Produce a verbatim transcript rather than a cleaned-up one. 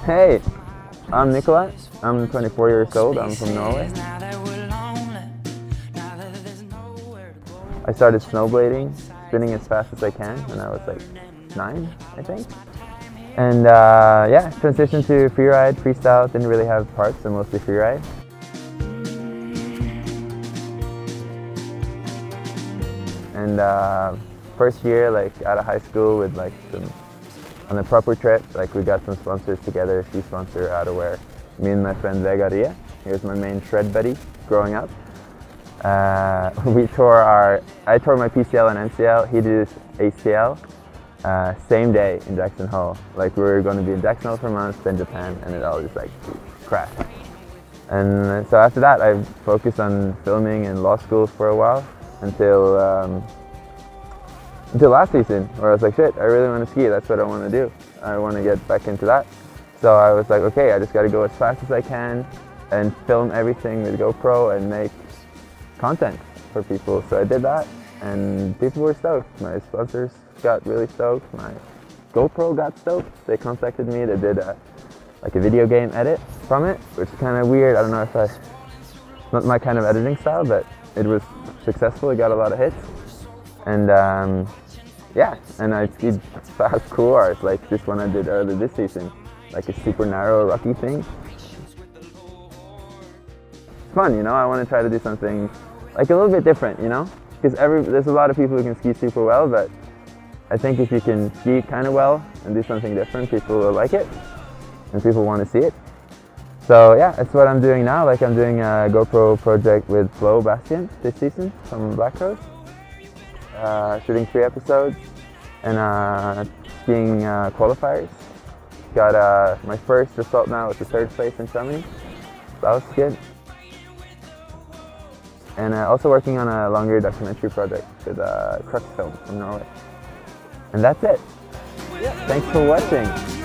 Hey, I'm Nikolai. I'm twenty-four years old. I'm from Norway. I started snowblading, spinning as fast as I can when I was like nine, I think. And uh, yeah, transitioned to freeride, freestyle. Didn't really have parts, so mostly freeride. And uh, first year, like out of high school, with like some on a proper trip, like we got some sponsors together. Ski sponsor outerwear. Me and my friend Vegard Rie. He was my main shred buddy growing up. Uh, we tore our. I tore my P C L and M C L. He did his A C L. Uh, same day in Jackson Hole. Like we were going to be in Jackson Hole for a month, then Japan, and it all just like crashed. And so after that, I focused on filming in law school for a while until um, until last season, where I was like, shit, I really want to ski. That's what I want to do. I want to get back into that. So I was like, okay, I just got to go as fast as I can and film everything with GoPro and make content for people. So I did that, and people were stoked. My sponsors got really stoked. My GoPro got stoked. They contacted me. They did a, like a video game edit from it, which is kind of weird. I don't know if I, not my kind of editing style, but it was successful. It got a lot of hits. And um, yeah, and I skied fast couloirs, like this one I did earlier this season, like a super narrow, rocky thing. It's fun, you know. I want to try to do something like a little bit different, you know, because every there's a lot of people who can ski super well, but I think if you can ski kind of well and do something different, people will like it, and people want to see it. So yeah, that's what I'm doing now. Like I'm doing a GoPro project with Flo Bastian this season from Black Rose. Uh, shooting three episodes and uh, skiing uh, qualifiers. Got uh, my first result now was the third place in Chamonix. That was good. And uh, also working on a longer documentary project with uh, Crux Film from Norway. And that's it. Thanks for watching.